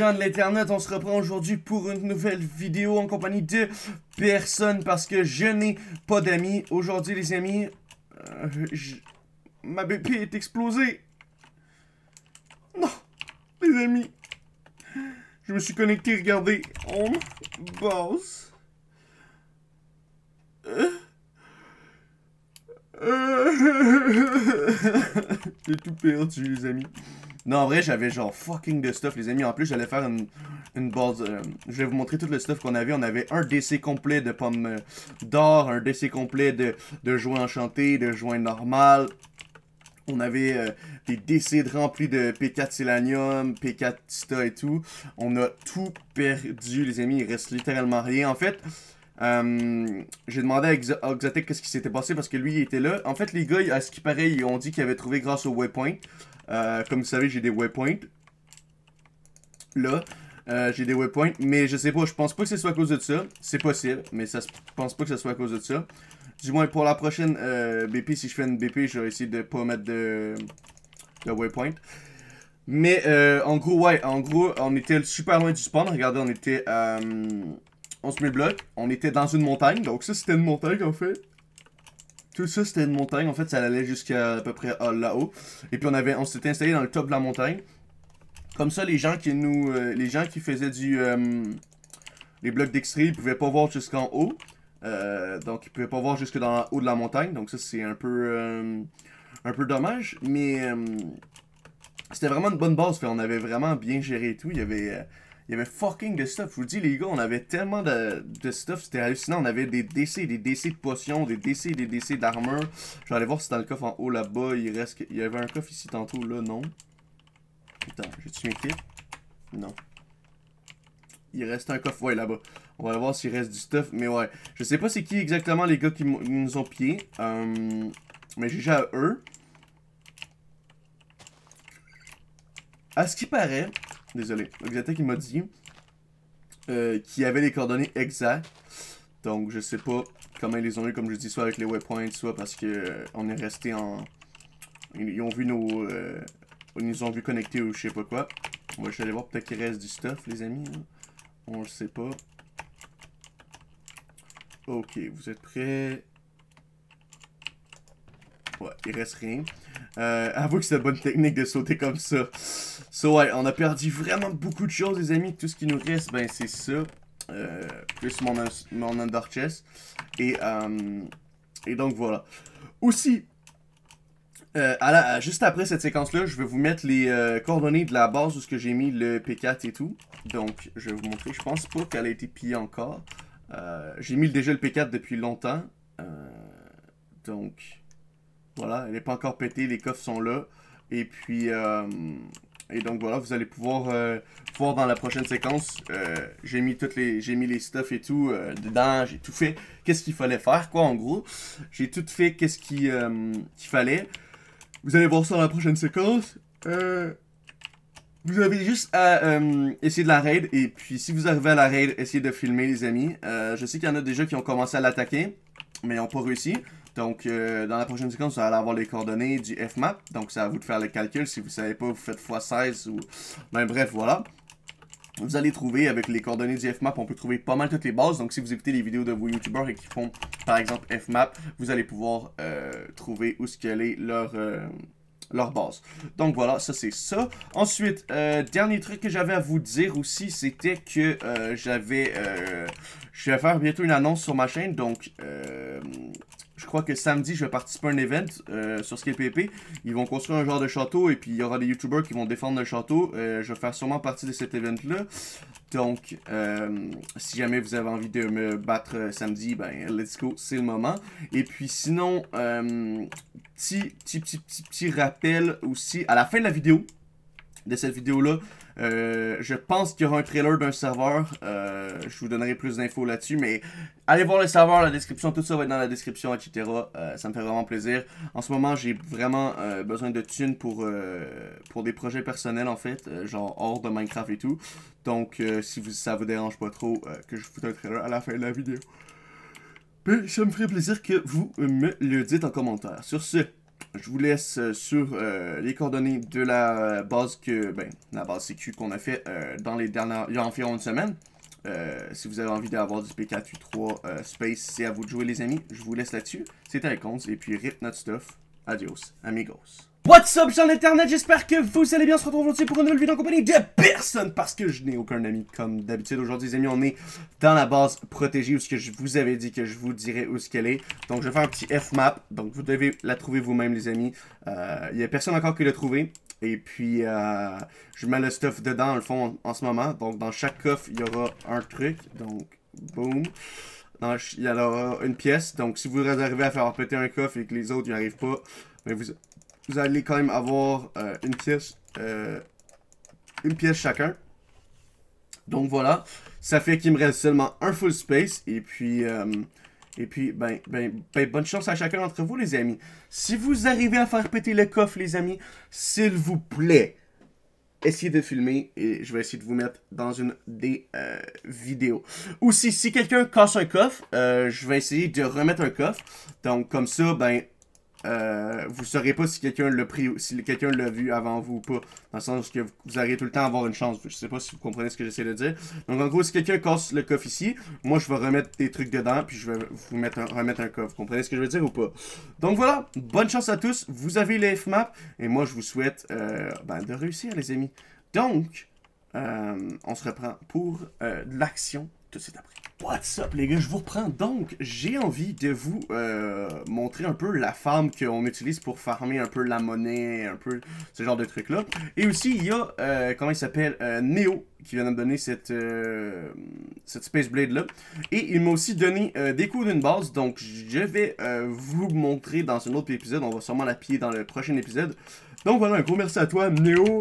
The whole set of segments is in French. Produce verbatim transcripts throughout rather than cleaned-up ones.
gens de l'internet, on se reprend aujourd'hui pour une nouvelle vidéo en compagnie de personne parce que je n'ai pas d'amis. Aujourd'hui les amis, euh, je... ma B P est explosée. Non, les amis. Je me suis connecté, regardez. On boss. Euh... Euh... J'ai tout perdu les amis. Non, en vrai, j'avais genre fucking de stuff, les amis. En plus, j'allais faire une, une base. Euh, je vais vous montrer tout le stuff qu'on avait. On avait un D C complet de pommes euh, d'or, un D C complet de, de joints enchantés, de joints normales. On avait euh, des D C remplis de P quatre Selenium, P quatre Tita et tout. On a tout perdu, les amis. Il reste littéralement rien. En fait, euh, j'ai demandé à Exotic qu'est-ce qui s'était passé parce que lui, il était là. En fait, les gars, à ce qui paraît, ils ont dit qu'ils avaient trouvé grâce au waypoint. Euh, comme vous savez, j'ai des waypoints. Là, euh, j'ai des waypoints. Mais je sais pas, je pense pas que ce soit à cause de ça. C'est possible, mais ça, je pense pas que ce soit à cause de ça. Du moins, pour la prochaine euh, B P, si je fais une B P, je vais essayer de pas mettre de, de waypoint. Mais euh, en gros, ouais, en gros, on était super loin du spawn. Regardez, on était à euh, onze mille blocs. On était dans une montagne. Donc ça, c'était une montagne, en fait. Tout ça, c'était une montagne. En fait, ça allait jusqu'à à peu près ah, là-haut. Et puis, on avait, on s'était installé dans le top de la montagne. Comme ça, les gens qui nous, euh, les gens qui faisaient du, euh, les blocs d'extrait, ils pouvaient pas voir jusqu'en haut. Euh, donc, ils pouvaient pas voir jusque dans le haut de la montagne. Donc, ça, c'est un peu, euh, un peu dommage. Mais euh, c'était vraiment une bonne base. Fait, on avait vraiment bien géré et tout. Il y avait... Euh, Il y avait fucking de stuff. Je vous dis, les gars, on avait tellement de, de stuff. C'était hallucinant. On avait des D C, des D C de potions, des D C, des D C d'armure. Je vais aller voir si dans le coffre en haut là-bas, il reste. Il y avait un coffre ici tantôt. Là, non. Attends, j'ai-tu mes kits? Non. Il reste un coffre, ouais, là-bas. On va aller voir s'il reste du stuff. Mais ouais, je sais pas c'est qui exactement les gars qui nous ont pillés. Euh, mais j'ai déjà eux. À ce qui paraît. Désolé, Exotic il m'a dit euh, qu'il y avait les coordonnées exactes. Donc je sais pas comment ils les ont eu, comme je dis, soit avec les waypoints, soit parce que euh, on est resté en. Ils ont vu nos. Euh... Ils nous ont vu connectés ou je sais pas quoi. On va juste aller voir, peut-être qu'il reste du stuff, les amis. Hein. On le sait pas. Ok, vous êtes prêts? Ouais, il reste rien. Euh, avoue que c'est une bonne technique de sauter comme ça. So, ouais, on a perdu vraiment beaucoup de choses, les amis. Tout ce qui nous reste, ben, c'est ça. Euh, plus mon, mon under chest. Et, euh, et donc, voilà. Aussi, euh, à la, juste après cette séquence-là, je vais vous mettre les euh, coordonnées de la base où j'ai mis le P quatre et tout. Donc, je vais vous montrer. Je pense pas qu'elle a été pillée encore. Euh, j'ai mis déjà le P quatre depuis longtemps. Euh, donc... Voilà, elle n'est pas encore pétée, les coffres sont là. Et puis, euh, et donc voilà, vous allez pouvoir euh, voir dans la prochaine séquence. Euh, j'ai mis toutes les, j'ai mis les stuff et tout euh, dedans, j'ai tout fait. Qu'est-ce qu'il fallait faire, quoi, en gros. J'ai tout fait, qu'est-ce qu'il euh, qu'il fallait. Vous allez voir ça dans la prochaine séquence. Euh, vous avez juste à euh, essayer de la raid. Et puis, si vous arrivez à la raid, essayez de filmer, les amis. Euh, je sais qu'il y en a déjà qui ont commencé à l'attaquer, mais ils n'ont pas réussi. Donc, euh, dans la prochaine séquence, vous allez avoir les coordonnées du F map. Donc, c'est à vous de faire le calcul. Si vous ne savez pas, vous faites fois seize ou... Ben, bref, voilà. Vous allez trouver, avec les coordonnées du F map, on peut trouver pas mal toutes les bases. Donc, si vous écoutez les vidéos de vos youtubeurs et qui font, par exemple, F map, vous allez pouvoir euh, trouver où ce qu'elle est leur... Euh, leur base. Donc voilà, ça c'est ça. Ensuite, euh, dernier truc que j'avais à vous dire aussi, c'était que euh, j'avais... Euh, je vais faire bientôt une annonce sur ma chaîne, donc... Euh, je crois que samedi, je vais participer à un event euh, sur Scale P V P. Ils vont construire un genre de château et puis il y aura des youtubeurs qui vont défendre le château. Euh, je vais faire sûrement partie de cet event-là. Donc, euh, si jamais vous avez envie de me battre euh, samedi, ben, let's go, c'est le moment. Et puis sinon, euh, petit, petit, petit, petit, petit rappel aussi, à la fin de la vidéo, de cette vidéo-là, euh, je pense qu'il y aura un trailer d'un serveur. Euh, je vous donnerai plus d'infos là-dessus, mais allez voir le serveur, la description, tout ça va être dans la description, et cetera. Euh, ça me fait vraiment plaisir. En ce moment, j'ai vraiment euh, besoin de thunes pour, euh, pour des projets personnels, en fait, euh, genre hors de Minecraft et tout. Donc, euh, si vous, ça vous dérange pas trop euh, que je vous foute un trailer à la fin de la vidéo, ben, ça me ferait plaisir que vous me le dites en commentaire. Sur ce, je vous laisse euh, sur euh, les coordonnées de la base que, ben, la base C Q qu'on a fait euh, dans les dernières, il y a environ une semaine. Euh, si vous avez envie d'avoir du P quatre huit trois euh, Space, c'est à vous de jouer les amis. Je vous laisse là-dessus. C'était avec onze et puis rip notre stuff. Adios, amigos. What's up, gens d'internet, j'espère que vous allez bien. On se retrouve aujourd'hui pour une nouvelle vidéo en compagnie de personne parce que je n'ai aucun ami comme d'habitude. Aujourd'hui les amis, on est dans la base protégée où ce que je vous avais dit que je vous dirais où ce qu'elle est. Donc je vais faire un petit F-map, donc vous devez la trouver vous-même les amis. Il euh, n'y a personne encore qui l'a trouvé. Et puis euh, je mets le stuff dedans dans le fond en, en ce moment. Donc dans chaque coffre il y aura un truc, donc boom. Dans, il y aura une pièce, donc si vous arrivez à faire péter un coffre et que les autres n'y arrivent pas, ben vous... Vous allez quand même avoir euh, une pièce euh, une pièce chacun. Donc voilà. Ça fait qu'il me reste seulement un full space. Et puis, euh, et puis ben, ben, ben, bonne chance à chacun d'entre vous, les amis. Si vous arrivez à faire péter le coffre, les amis, s'il vous plaît, essayez de filmer et je vais essayer de vous mettre dans une des euh, vidéos. Aussi, si quelqu'un casse un coffre, euh, je vais essayer de remettre un coffre. Donc comme ça, ben... Euh, vous ne saurez pas si quelqu'un l'a pris, si quelqu'un l'a vu avant vous ou pas. Dans le sens que vous, vous allez tout le temps avoir une chance. Je sais pas si vous comprenez ce que j'essaie de dire. Donc en gros, si quelqu'un casse le coffre ici, moi je vais remettre des trucs dedans, puis je vais vous mettre un, remettre un coffre. Vous comprenez ce que je veux dire ou pas? Donc voilà, bonne chance à tous. Vous avez les F-Map, et moi je vous souhaite euh, ben, de réussir les amis. Donc, euh, on se reprend pour euh, de l'action tout de suite après. What's up les gars, je vous reprends. Donc, j'ai envie de vous euh, montrer un peu la farm qu'on utilise pour farmer un peu la monnaie, un peu ce genre de trucs là. Et aussi, il y a, euh, comment il s'appelle, euh, Neo, qui vient de me donner cette, euh, cette Space Blade là. Et il m'a aussi donné euh, des coups d'une base, donc je vais euh, vous montrer dans un autre épisode. On va sûrement la piller dans le prochain épisode. Donc voilà, un gros merci à toi Neo.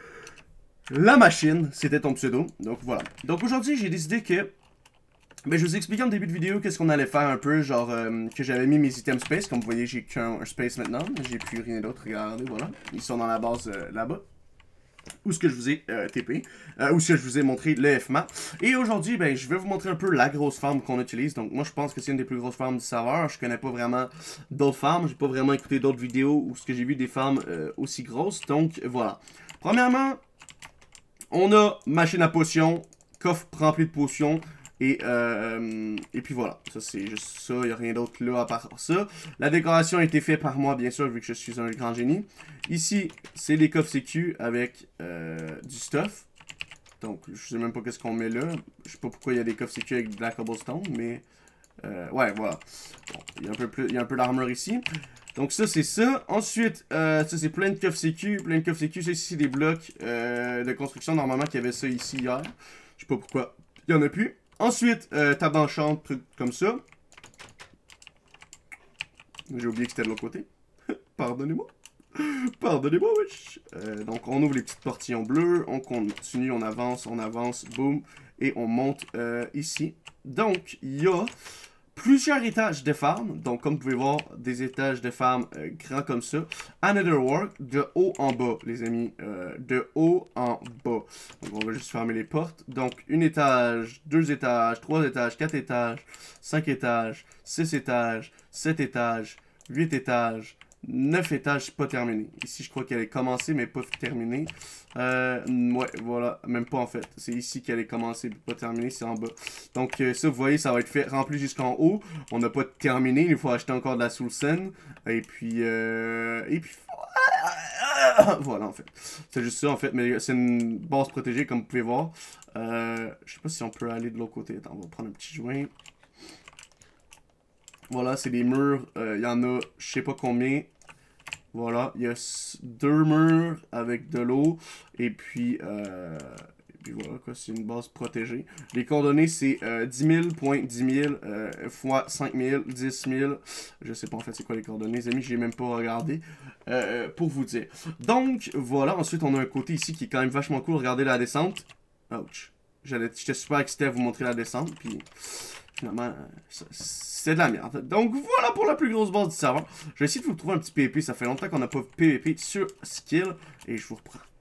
La machine, c'était ton pseudo. Donc voilà. Donc aujourd'hui, j'ai décidé que... Ben, je vous expliquais en début de vidéo qu'est-ce qu'on allait faire un peu, genre euh, que j'avais mis mes items space. Comme vous voyez, j'ai qu'un space maintenant. J'ai plus rien d'autre, regardez, voilà. Ils sont dans la base euh, là-bas. Où ce que je vous ai euh, T P. Euh, où ce que je vous ai montré le F-map. Et aujourd'hui, ben, je vais vous montrer un peu la grosse farm qu'on utilise. Donc moi, je pense que c'est une des plus grosses farms du serveur. Je connais pas vraiment d'autres farms. J'ai pas vraiment écouté d'autres vidéos où ce que j'ai vu des farms euh, aussi grosses. Donc voilà. Premièrement... On a machine à potions, coffre rempli de potions, et, euh, et puis voilà. Ça, c'est juste ça, il n'y a rien d'autre là à part ça. La décoration a été faite par moi, bien sûr, vu que je suis un grand génie. Ici, c'est les coffres C Q avec euh, du stuff. Donc, je sais même pas qu'est-ce qu'on met là. Je sais pas pourquoi il y a des coffres C Q avec de la cobblestone, mais... Euh, ouais, voilà. Bon, il y a un peu, plus, il y a un peu d'armure ici. Donc ça, c'est ça. Ensuite, euh, ça, c'est plein de coffres C Q. Plein de coffres C Q. Ça, ici, des blocs euh, de construction. Normalement, qu'il y avait ça ici hier. Je sais pas pourquoi. Il y en a plus. Ensuite, euh, table d'enchant, truc comme ça. J'ai oublié que c'était de l'autre côté. Pardonnez-moi. Pardonnez-moi, wesh. Euh, donc, on ouvre les petites portillons bleus. On continue, on avance, on avance. Boum. Et on monte euh, ici. Donc, il y a... plusieurs étages de farm, donc comme vous pouvez voir, des étages de farm euh, grands comme ça. Another work, de haut en bas, les amis, euh, de haut en bas. Donc on va juste fermer les portes. Donc, un étage, deux étages, trois étages, quatre étages, cinq étages, six étages, sept étages, huit étages, neuf étages pas terminés. Ici, je crois qu'elle est commencée, mais pas terminée. Euh, ouais, voilà, même pas en fait. C'est ici qu'elle est commencée, pas terminée, c'est en bas. Donc euh, ça, vous voyez, ça va être fait rempli jusqu'en haut. On n'a pas terminé, il faut acheter encore de la soul sand. Et puis, euh, et puis, voilà en fait. C'est juste ça en fait, mais c'est une base protégée comme vous pouvez voir. Euh, je sais pas si on peut aller de l'autre côté. Attends, on va prendre un petit joint. Voilà, c'est des murs. Il euh, y en a, je sais pas combien. Voilà, il y a deux murs avec de l'eau. Et puis, euh, et puis voilà, quoi, c'est une base protégée. Les coordonnées, c'est euh, dix mille, point dix mille, euh, fois cinq mille, dix mille. Je sais pas en fait c'est quoi les coordonnées, les amis, j'ai même pas regardé. Euh, pour vous dire. Donc, voilà, ensuite on a un côté ici qui est quand même vachement cool. Regardez la descente. Ouch. J'étais super excité à vous montrer la descente. Puis... finalement, c'est de la merde. Donc voilà pour la plus grosse base du serveur. Je vais essayer de vous trouver un petit P V P. Ça fait longtemps qu'on n'a pas P V P sur Skill. Et je vous reprends.